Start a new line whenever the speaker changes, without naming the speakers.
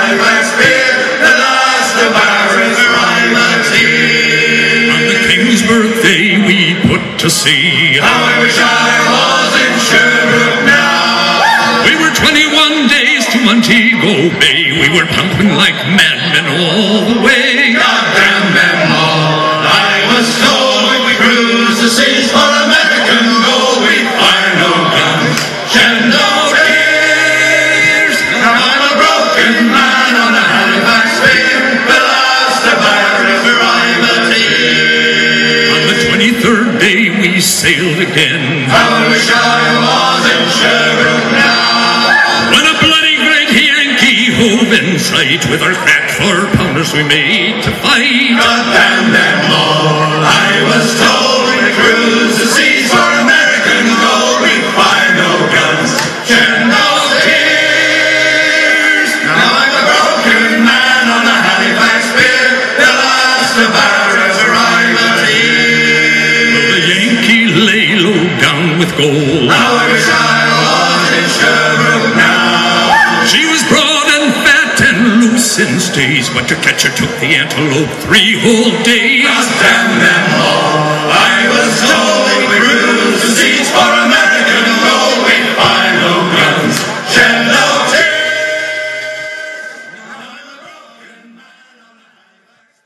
Halifax beer, the last of Barrett's rhyme.
On the King's birthday we put to sea.
How I wish I was in Sherbrooke now.
We were 21 days to Montego Bay. We were pumping like madmen all the way.
God damn them all. I was told we cruise the seas for American gold. We fire no guns, shed no tears. Now I'm a broken man on a Halifax pier, the last of Barrett's privateer.
On the 23rd day we sailed again.
How I wish I was in Sherbrooke now.
When a bloody great Yankee hove in sight, with our crack 4-pounders we made to fight.
God damn them all. I was told we cruise the seas for American gold. We fire no guns, shed no tears. Now I'm a broken man on a Halifax pier, the last of Barrett's privateer.
The Yankee lay low down with gold.
How I wish I was in Sherbrooke now.
She was broad and fat and loose in stays, but to catch her took the antelope 3 whole days.
God damn them all. I was told